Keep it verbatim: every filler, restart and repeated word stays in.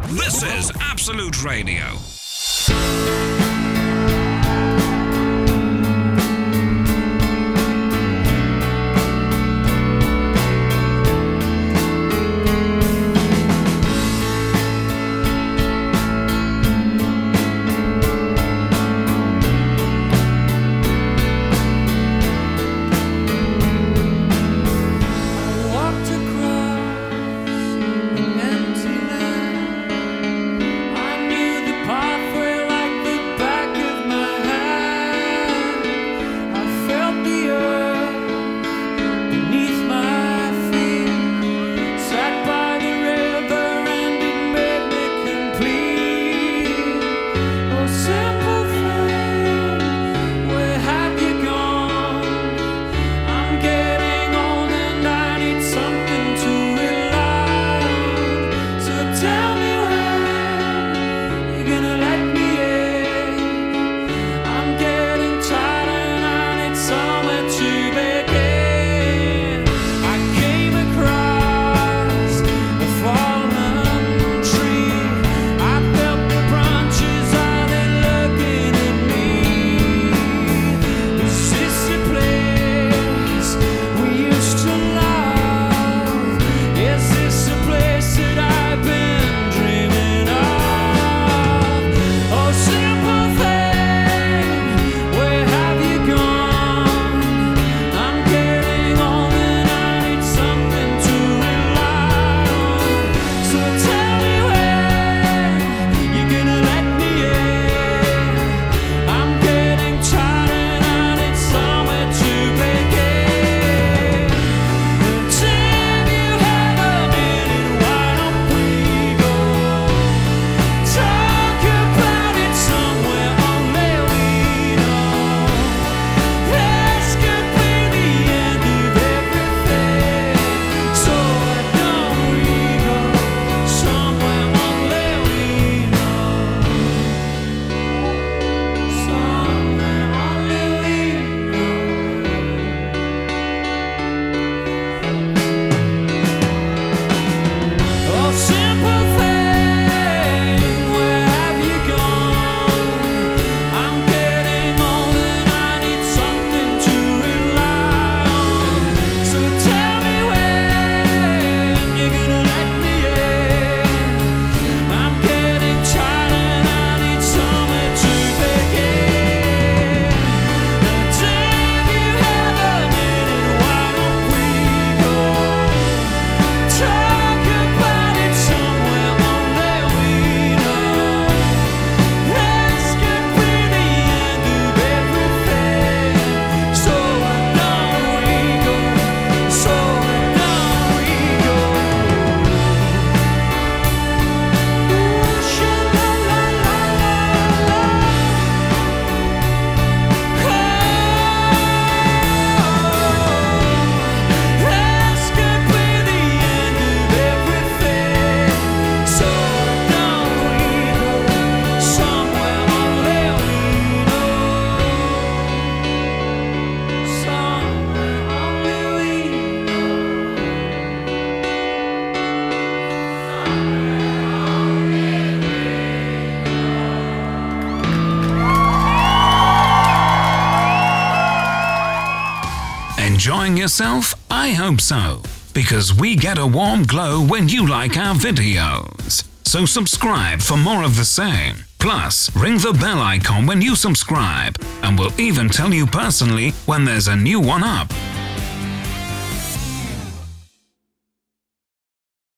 This is Absolute Radio. Enjoying yourself? I hope so, because we get a warm glow when you like our videos. So subscribe for more of the same. Plus, ring the bell icon when you subscribe, and we'll even tell you personally when there's a new one up.